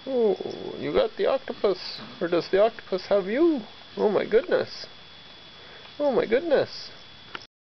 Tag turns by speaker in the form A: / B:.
A: Oh, you got the octopus. Or does the octopus have you? Oh my goodness. Oh my goodness.